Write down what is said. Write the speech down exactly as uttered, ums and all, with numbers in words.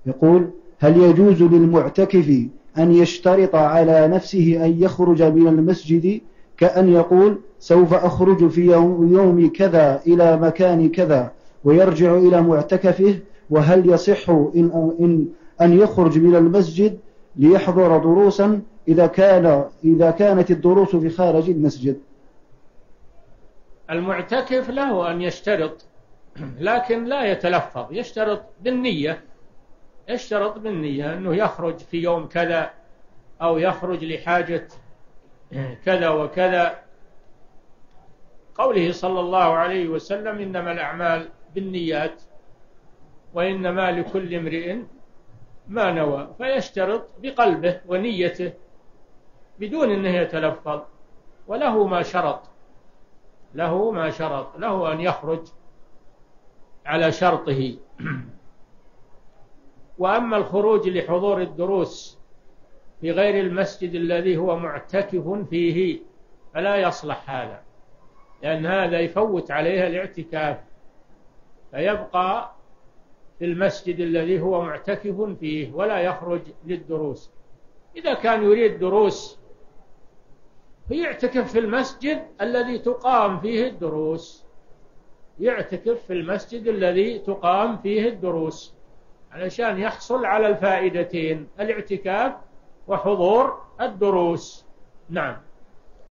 يقول: هل يجوز للمعتكف أن يشترط على نفسه أن يخرج من المسجد، كأن يقول: سوف أخرج في يوم, يوم كذا إلى مكان كذا، ويرجع إلى معتكفه؟ وهل يصح إن, إن أن يخرج من المسجد ليحضر دروسا إذا, كان إذا كانت الدروس في خارج المسجد؟ المعتكف له أن يشترط، لكن لا يتلفظ، يشترط بالنية، يشترط بالنية أنه يخرج في يوم كذا، أو يخرج لحاجة كذا وكذا. قوله صلى الله عليه وسلم: إنما الأعمال بالنيات وإنما لكل امرئ ما نوى. فيشترط بقلبه ونيته بدون أنه يتلفظ، وله ما شرط، له ما شرط، له أن يخرج على شرطه. وأما الخروج لحضور الدروس في غير المسجد الذي هو معتكف فيه فلا يصلح هذا، لأن هذا يفوت عليه الاعتكاف، فيبقى في المسجد الذي هو معتكف فيه ولا يخرج للدروس. إذا كان يريد دروس فيعتكف في المسجد الذي تقام فيه الدروس، يعتكف في المسجد الذي تقام فيه الدروس علشان يحصل على الفائدتين: الاعتكاف وحضور الدروس. نعم.